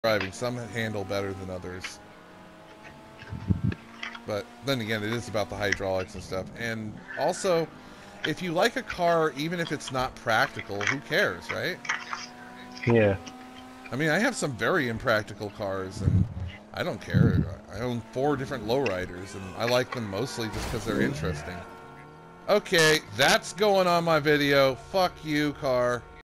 driving. Some handle better than others. But then again, it is about the hydraulics and stuff. And also, if you like a car, even if it's not practical, who cares, right? Yeah. I mean, I have some very impractical cars, and I don't care. I own 4 different lowriders, and I like them mostly just because they're interesting. Okay, that's going on my video. Fuck you, car.